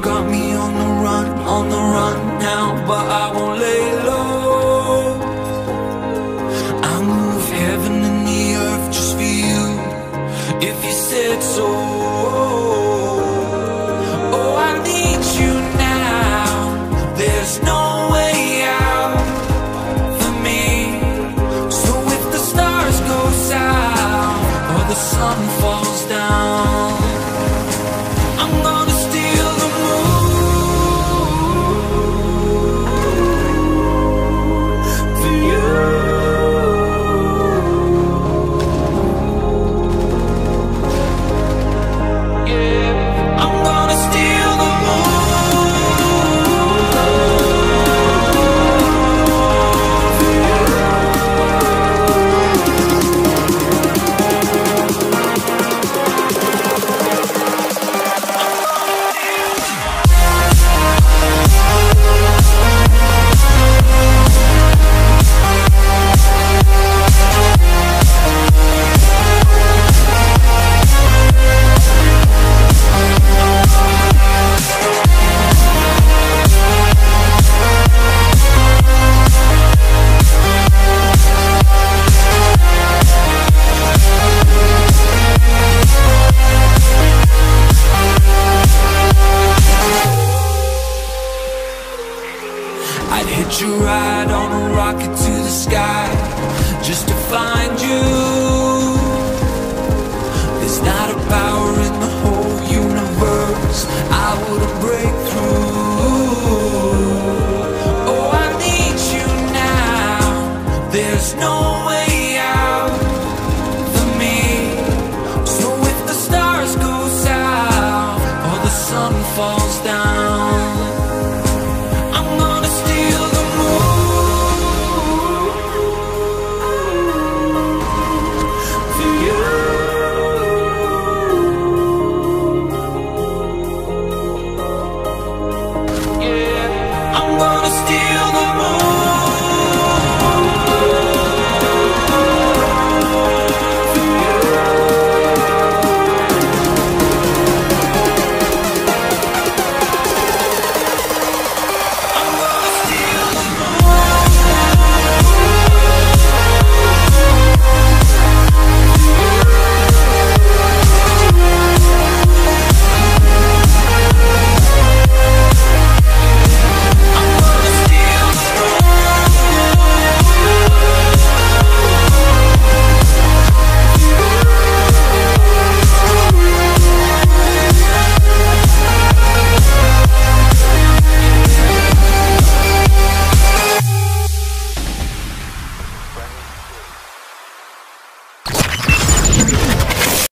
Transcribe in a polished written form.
got me on the run now, but I won't lay low. I'll move heaven and the earth just for you, if you said so. Oh, I need you now, there's no way out for me. So if the stars go south or the sun falls down, I'm gonna steal the moon for you. Yeah, I'm gonna steal the I'd hitch a ride on a rocket to the sky just to find you. There's not a power in the whole universe I wouldn't break through. Oh, I need you now, there's no